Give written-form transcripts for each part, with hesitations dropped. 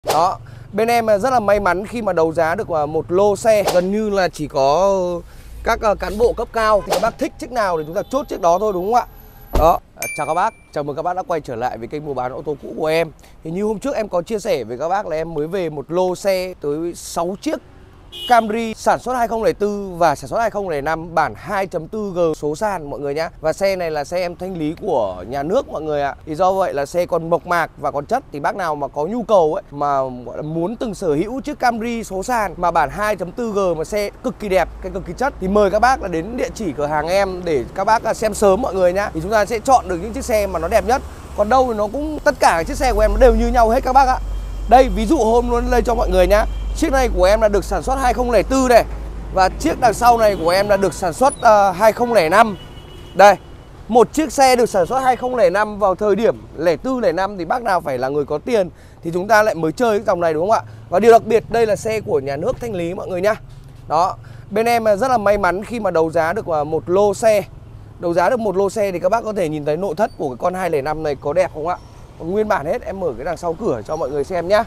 Đó, bên em rất là may mắn khi mà đấu giá được một lô xe gần như là chỉ có các cán bộ cấp cao, thì các bác thích chiếc nào thì chúng ta chốt chiếc đó thôi, đúng không ạ? Đó, chào các bác, chào mừng các bác đã quay trở lại với kênh mua bán ô tô cũ của em. Thì như hôm trước em có chia sẻ với các bác là em mới về một lô xe tới 6 chiếc Camry sản xuất 2004 và sản xuất 2005 bản 2.4G số sàn mọi người nhá. Và xe này là xe em thanh lý của nhà nước mọi người ạ. Thì do vậy là xe còn mộc mạc và còn chất, thì bác nào mà có nhu cầu ấy mà gọi là muốn từng sở hữu chiếc Camry số sàn mà bản 2.4G mà xe cực kỳ đẹp, cái cực kỳ chất, thì mời các bác là đến địa chỉ cửa hàng em để các bác xem sớm mọi người nhá. Thì chúng ta sẽ chọn được những chiếc xe mà nó đẹp nhất. Còn đâu thì nó cũng tất cả các chiếc xe của em nó đều như nhau hết các bác ạ. Đây ví dụ hôm luôn đây cho mọi người nhá. Chiếc này của em là được sản xuất 2004 này. Và chiếc đằng sau này của em là được sản xuất 2005. Đây, một chiếc xe được sản xuất 2005 vào thời điểm 04, 05 thì bác nào phải là người có tiền thì chúng ta lại mới chơi cái dòng này, đúng không ạ? Và điều đặc biệt đây là xe của nhà nước thanh lý mọi người nhá. Đó, bên em rất là may mắn khi mà đấu giá được một lô xe. Đấu giá được một lô xe thì các bác có thể nhìn thấy nội thất của cái con 205 này có đẹp không ạ? Còn nguyên bản hết, em mở cái đằng sau cửa cho mọi người xem nhá.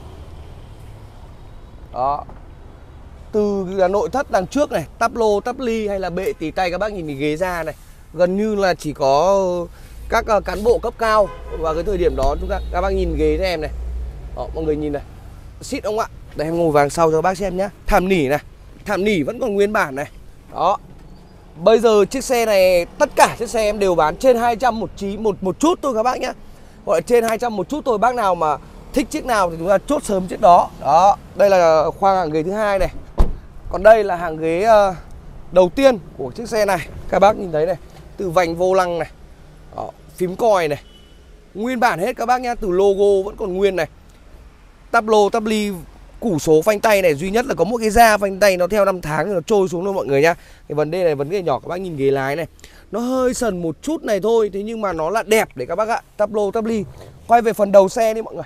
Đó, từ nội thất đằng trước này, tắp lô, tắp ly hay là bệ tì tay, các bác nhìn cái ghế da này, gần như là chỉ có các cán bộ cấp cao vào cái thời điểm đó. Các bác nhìn ghế cho em này. Đó, mọi người nhìn này, xịn không ạ? Đây em ngồi vàng sau cho các bác xem nhá. Thảm nỉ này, thảm nỉ vẫn còn nguyên bản này. Đó, bây giờ chiếc xe này, tất cả chiếc xe em đều bán trên 200 một chút thôi các bác nhá. Gọi là trên 200 một chút thôi. Bác nào mà thích chiếc nào thì chúng ta chốt sớm chiếc đó. Đó, đây là khoang hàng ghế thứ hai này. Còn đây là hàng ghế đầu tiên của chiếc xe này. Các bác nhìn thấy này, từ vành vô lăng này. Đó, phím còi này, nguyên bản hết các bác nhá. Từ logo vẫn còn nguyên này. Tắp lô, tắp ly, củ số phanh tay này. Duy nhất là có một cái da phanh tay nó theo năm tháng thì nó trôi xuống thôi mọi người nhá. Cái vấn đề này vấn đề nhỏ. Các bác nhìn ghế lái này, nó hơi sần một chút này thôi, thế nhưng mà nó là đẹp đấy các bác ạ. Tắp lô, tắp ly. Quay về phần đầu xe đi mọi người.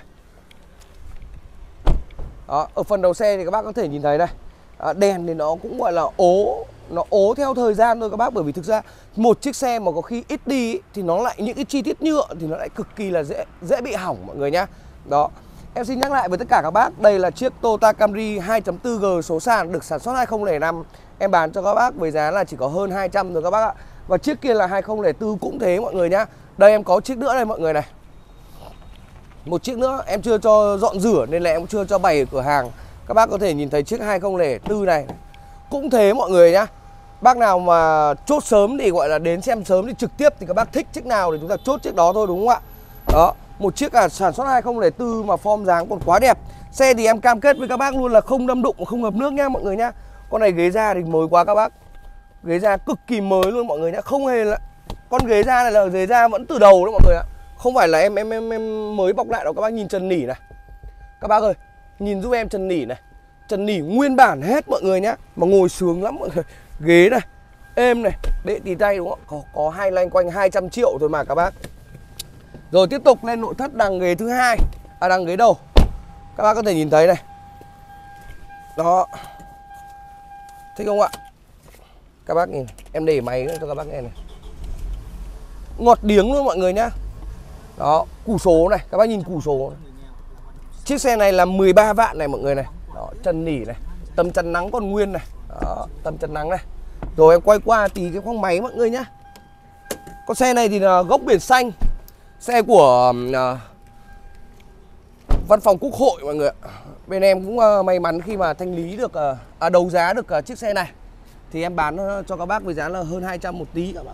Đó, ở phần đầu xe thì các bác có thể nhìn thấy đây, đèn thì nó cũng gọi là ố, nó ố theo thời gian thôi các bác. Bởi vì thực ra một chiếc xe mà có khi ít đi thì nó lại những cái chi tiết nhựa thì nó lại cực kỳ là dễ bị hỏng mọi người nhá. Đó, em xin nhắc lại với tất cả các bác, đây là chiếc Toyota Camry 2.4G số sàn được sản xuất 2005. Em bán cho các bác với giá là chỉ có hơn 200 rồi các bác ạ. Và chiếc kia là 2004 cũng thế mọi người nhá. Đây em có chiếc nữa đây mọi người này. Một chiếc nữa em chưa cho dọn rửa nên là em cũng chưa cho bày ở cửa hàng. Các bác có thể nhìn thấy chiếc 2004 này cũng thế mọi người nhá. Bác nào mà chốt sớm thì gọi là đến xem sớm thì trực tiếp, thì các bác thích chiếc nào thì chúng ta chốt chiếc đó thôi, đúng không ạ? Đó, một chiếc sản xuất 2004 mà form dáng còn quá đẹp. Xe thì em cam kết với các bác luôn là không đâm đụng, không ngập nước nhá mọi người nhá. Con này ghế da thì mới quá các bác. Ghế da cực kỳ mới luôn mọi người nhá. Không hề là con ghế da này là ghế da vẫn từ đầu đó mọi người ạ. Không phải là em mới bọc lại đâu. Các bác nhìn trần nỉ này. Các bác ơi, nhìn giúp em trần nỉ này. Trần nỉ nguyên bản hết mọi người nhá. Mà ngồi sướng lắm mọi người. Ghế này, êm này, bệ tì tay đúng không? Có hai lanh quanh 200 triệu thôi mà các bác. Rồi tiếp tục lên nội thất đằng ghế thứ hai, đằng ghế đầu. Các bác có thể nhìn thấy này. Đó, thích không ạ? Các bác nhìn, em để máy cho các bác nghe này. Ngọt điếng luôn mọi người nhá. Đó, củ số này, các bác nhìn củ số này. Chiếc xe này là 13 vạn này mọi người này. Đó, chân nỉ này, tấm chắn nắng còn nguyên này. Đó, tấm chắn nắng này. Rồi em quay qua tí cái khoang máy mọi người nhá. Con xe này thì là gốc biển xanh. Xe của Văn phòng Quốc hội mọi người ạ. Bên em cũng may mắn khi mà thanh lý được, đấu giá được chiếc xe này. Thì em bán cho các bác với giá là hơn 200 một tí các bạn.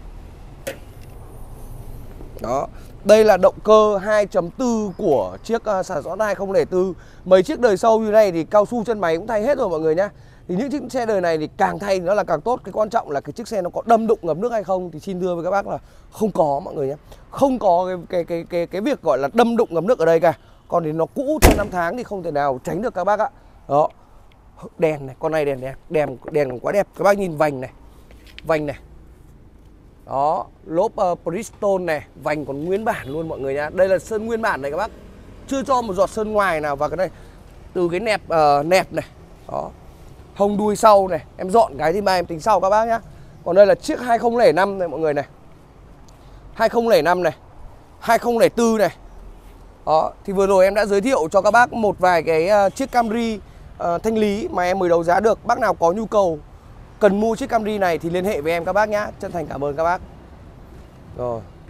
Đó, đây là động cơ 2.4 của chiếc sản xuất 2004. Mấy chiếc đời sau như này thì cao su chân máy cũng thay hết rồi mọi người nhá. Thì những chiếc xe đời này thì càng thay nó là càng tốt. Cái quan trọng là cái chiếc xe nó có đâm đụng ngập nước hay không thì xin thưa với các bác là không có mọi người nhé. Không có cái việc gọi là đâm đụng ngập nước ở đây cả. Còn thì nó cũ theo năm tháng thì không thể nào tránh được các bác ạ. Đó, đèn này, con này đèn quá đẹp. Các bác nhìn vành này, vành này. Đó, lốp Bridgestone này, vành còn nguyên bản luôn mọi người nhá. Đây là sơn nguyên bản này các bác. Chưa cho một giọt sơn ngoài nào vào cái này. Từ cái nẹp nẹp này. Đó, hông đuôi sau này. Em dọn cái thì mai em tính sau các bác nhá. Còn đây là chiếc 2005 này mọi người này. 2005 này, 2004 này. Đó, thì vừa rồi em đã giới thiệu cho các bác một vài cái chiếc Camry thanh lý mà em mới đấu giá được. Bác nào có nhu cầu cần mua chiếc Camry này thì liên hệ với em các bác nhá. Chân thành cảm ơn các bác. Rồi.